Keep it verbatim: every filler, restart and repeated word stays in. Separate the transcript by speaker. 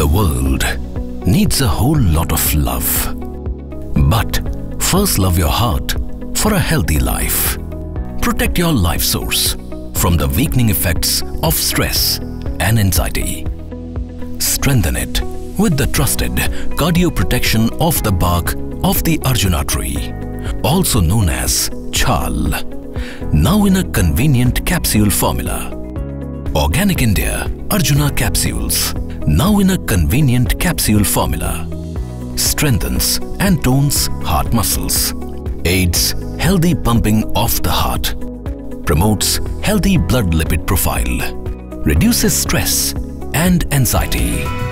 Speaker 1: world needs a whole lot of love. But first love your heart for a healthy life. Protect your life source from the weakening effects of stress and anxiety. Strengthen it with the trusted cardio protection of the bark of the Arjuna tree, also known as chal, now in a convenient capsule formula. Organic India Arjuna Capsules, now in a convenient capsule formula, strengthens and tones heart muscles, aids healthy pumping of the heart, promotes healthy blood lipid profile, reduces stress and anxiety.